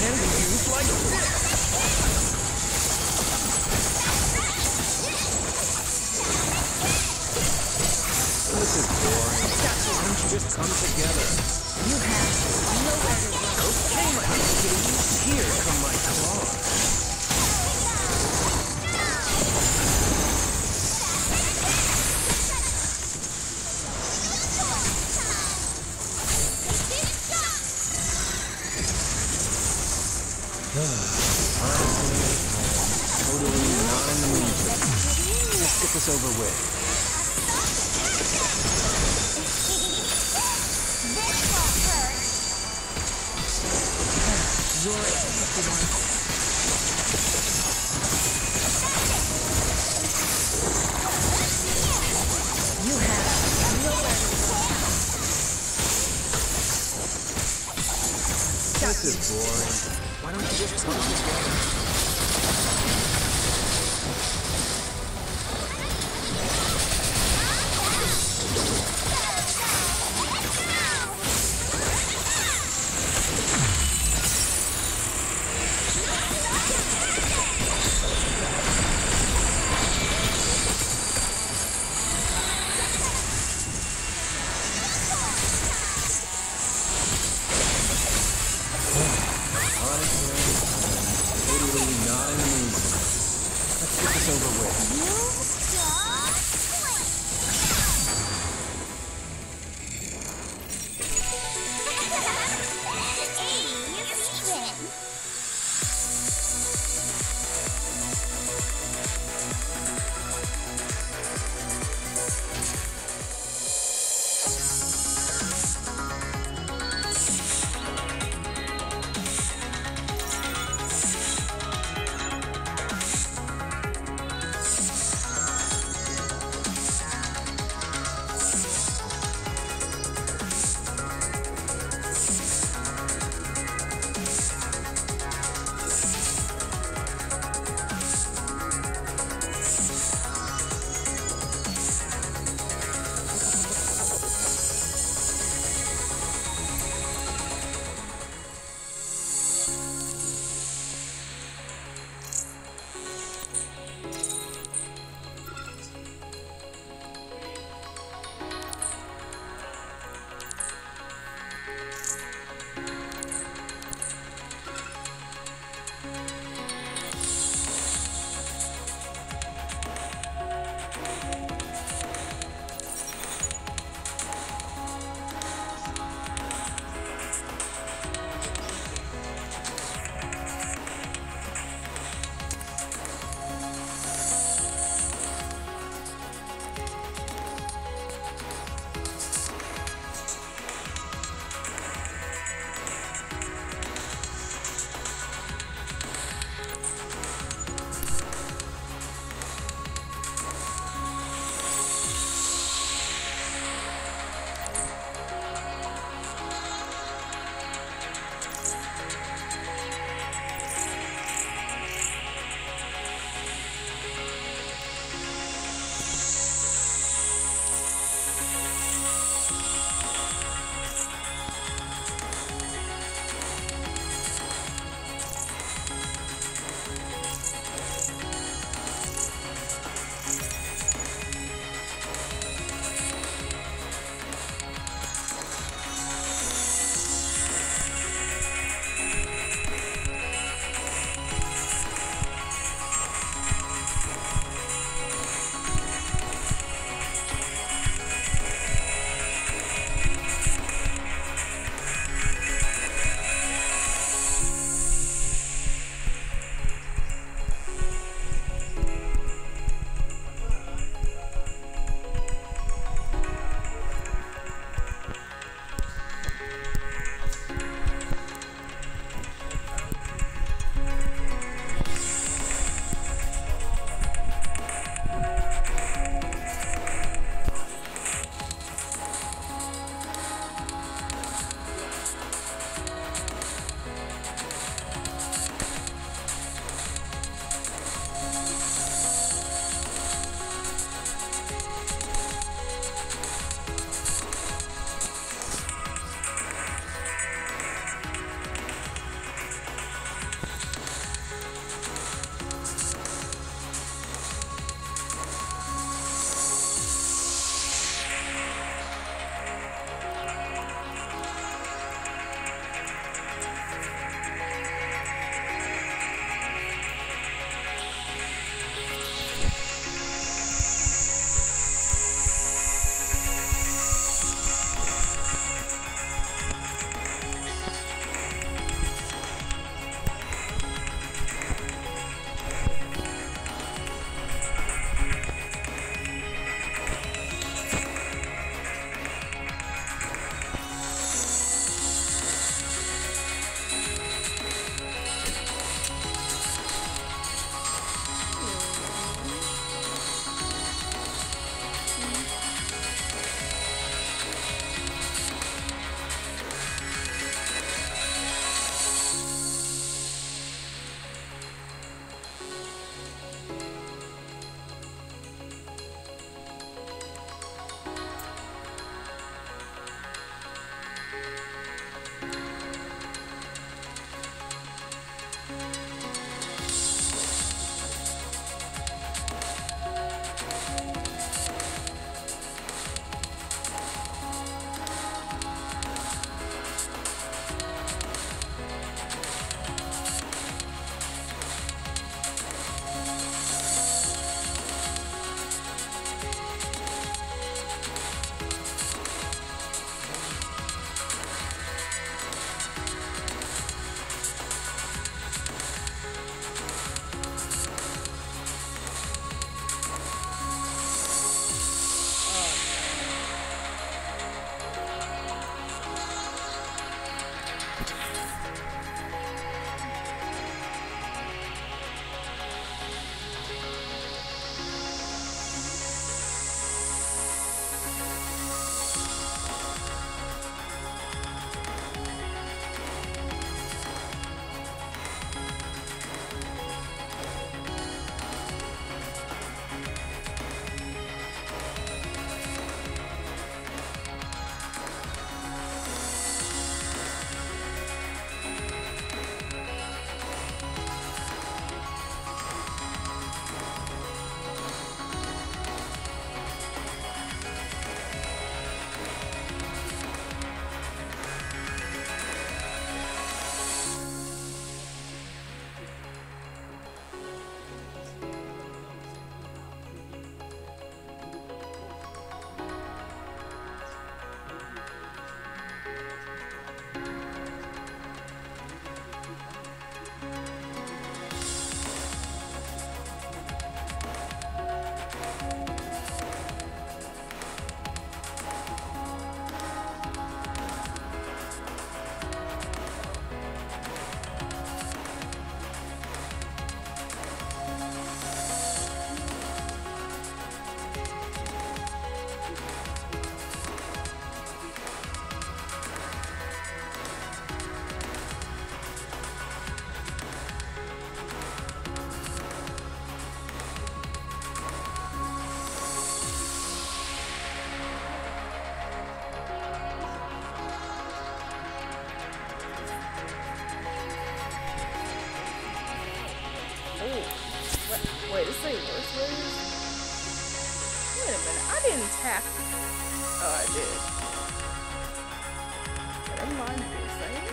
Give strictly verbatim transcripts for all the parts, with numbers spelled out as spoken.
can be used like this. This is boring. Why don't you just come together? You have nowhere to run. Okay, my little kitty. Here come my claws. Honestly, I'm totally not in the mood. Let's get this over with. You're a tasty one. You have nowhere to run. This is boring. Why don't you just come together? Honestly, I'm totally back. Oh, I did. Never mind this thing.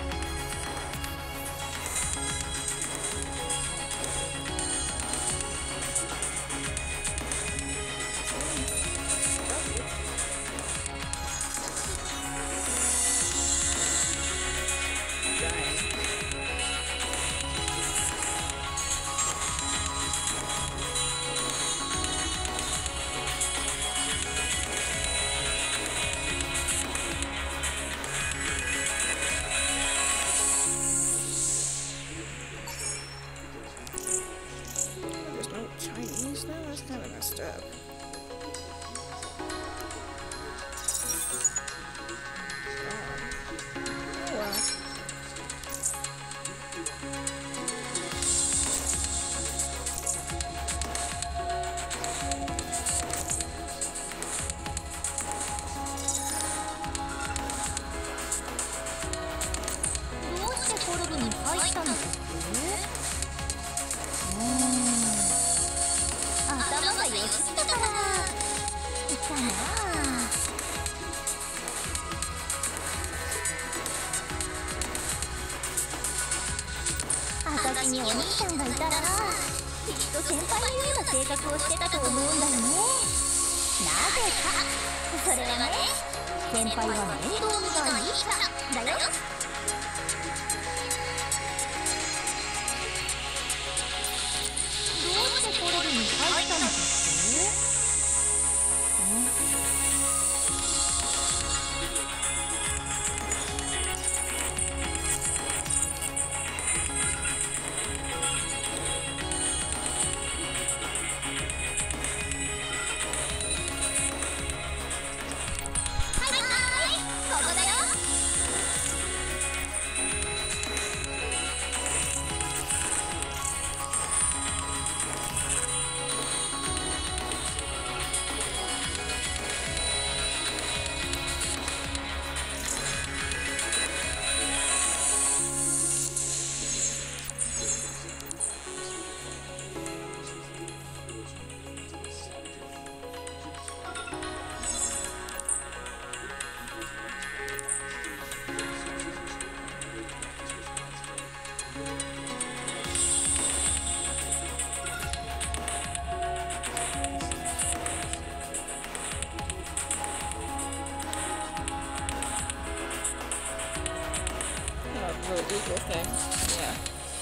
Chinese though? That's kind of messed up. Oh well. Little eagle thing. Yeah.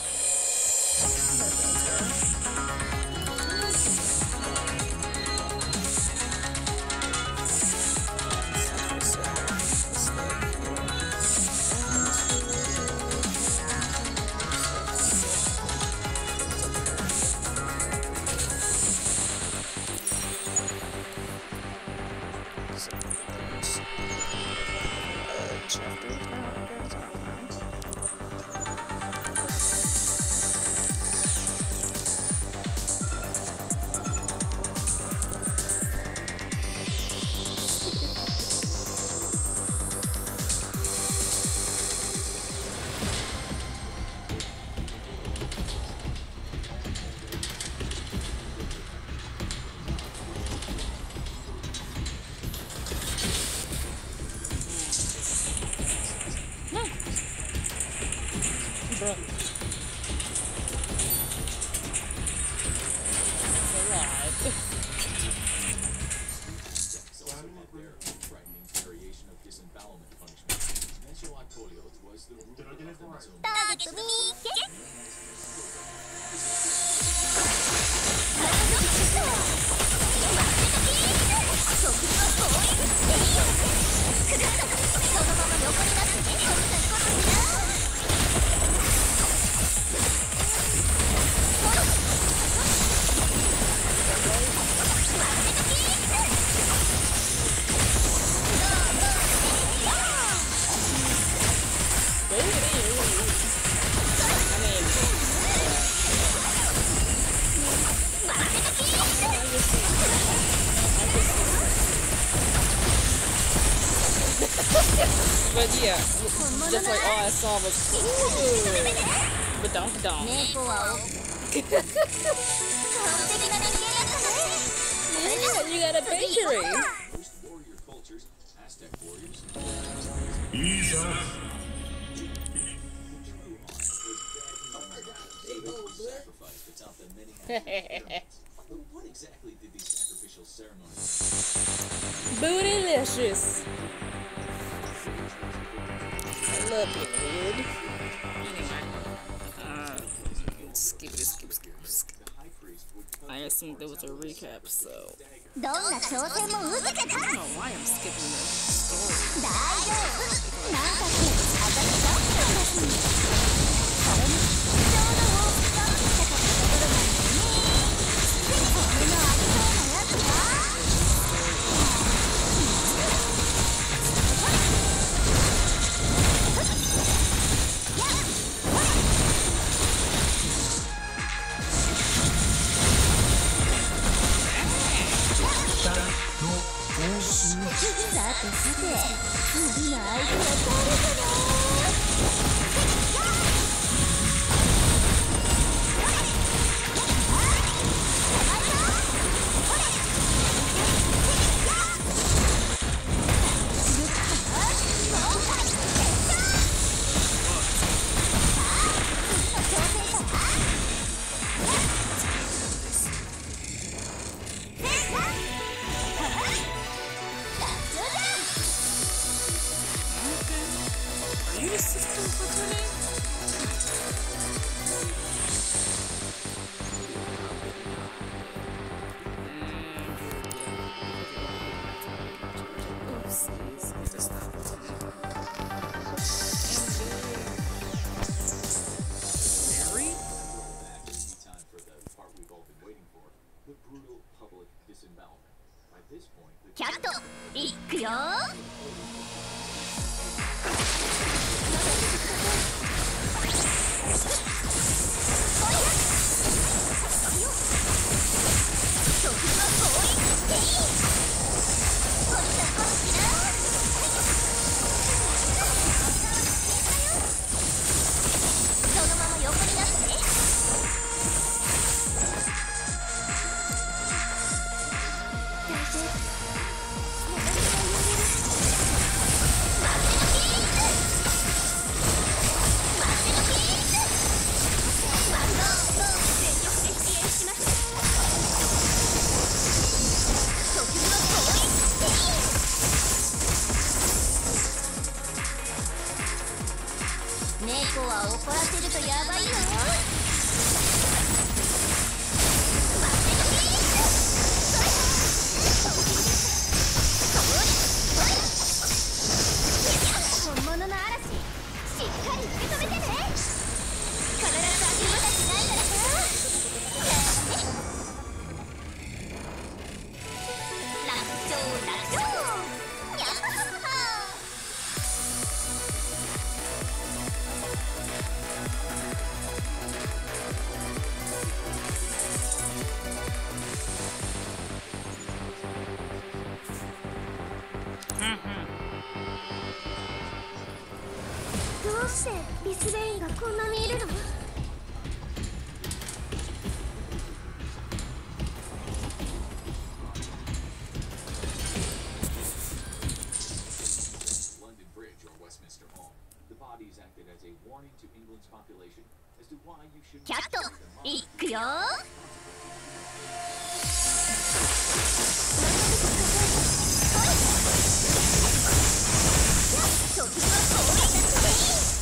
But yeah, just like all I saw was ooh, but don't don't. Yeah, you got a bakery. いいさ。 Bootylicious. I love it, dude. Anyway, uh, skip it, skip, skip, skip. I assumed there was a recap, so どんな挑戦も受けて I 立 don't know why I'm skipping the story. つ大丈夫なんだって私だったんだしそれにちょうど大きさを見たかったところなんだよね俺のありそうなやつはさてさて次の相手は誰かな Are you the sister of what's her name? Oopsies. I just stopped. Mary? Time for the part we've all been waiting for, the brutal public disembowelment. By this point, the キャットいくよそのまま横になってね猫は怒らせるとやばいよ本物の嵐しっかり受け止めてね必ず諦めたくないからさ楽勝楽勝やっはははどうしてリスレインがこんなにいるの London Bridge or Westminster Hall. The bodies acted as a warning to England's population as to why you should キャットいくよ時は遠いですね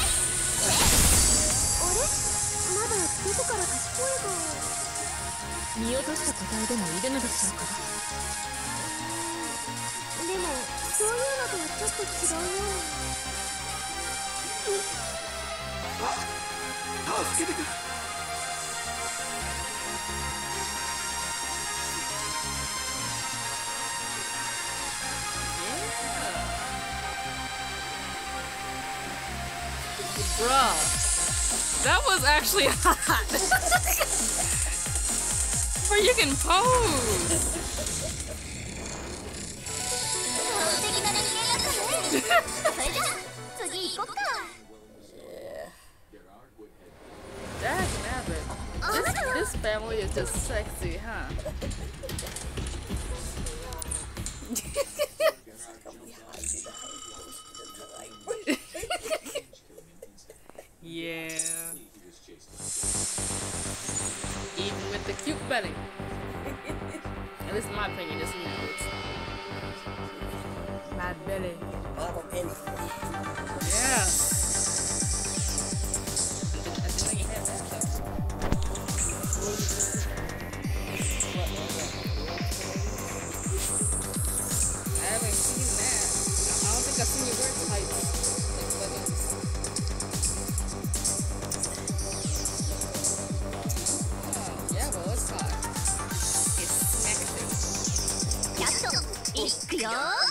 どこからか聞こえが。 見落とした個体でもいるのでしょうか。でもそういうのとはちょっと違うよ。 助けてくれ。 Bruh, that was actually hot. But you can pose. 素敵な人間だったね。それじゃあ次行こっか。 Dag nabbit. This, this family is just sexy, huh? Yeah. Even with the cute belly. And this is my opinion, this is Nabbit's. My belly. Yeah. I didn't know you had that though. I haven't seen that. I don't think I've seen you wear tights. Like leggings. Oh, yeah, well, it's hot. It's sexy. やっといくよー。